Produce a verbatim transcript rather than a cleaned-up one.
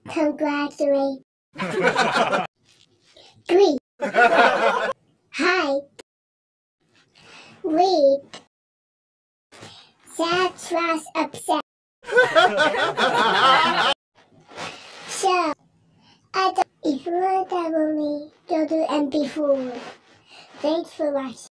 Congratulate. Three. Hi. Read. That was upset. So, I don't if you want to me, go to M P four. Thanks for watching.